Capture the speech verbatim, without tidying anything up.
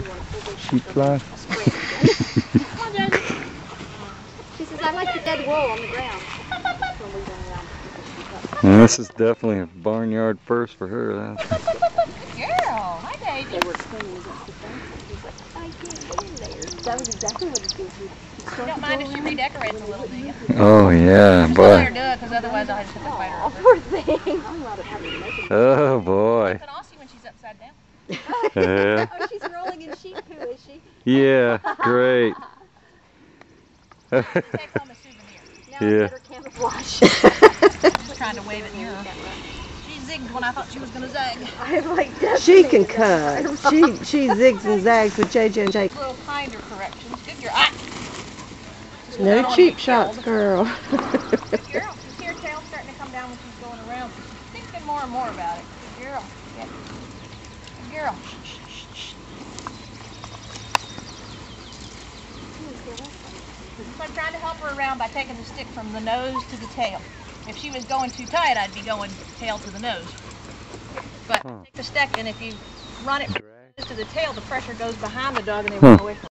Sheep fly. Come on, Josie. She says, I like the dead wool on the ground. And this is definitely a barnyard first for her. That's... Good girl. Hi, baby. They were cleaning against the fence. He's like, I can't get in there. That was exactly what he did. You don't mind if she redecorates a little, do you? Oh, yeah, just boy. let her do it, because otherwise I'll just have to fight her over. Poor thing. Oh, boy. It's an Aussie when she's upside down. Yeah. Oh, she's rolling in sheep poo, is she? Yeah, great. Take home a souvenir. Now Yeah. I better camouflage. Just trying to wave it near her. She zigged when I thought she was going to zag. I like She can cut. She she zigs and zags with J J and Jake. Little kinder corrections. Good girl. Ah. No cheap shots, girl. Good girl. You see her tail starting to come down when she's going around. She's thinking more and more about it. Good girl. Yeah. Good girl. Shh, shh, shh. So I'm trying to help her around by taking the stick from the nose to the tail. If she was going too tight, I'd be going tail to the nose. But huh. Take the stick, and if you run it from the nose to the tail, the pressure goes behind the dog and they run huh. away from it.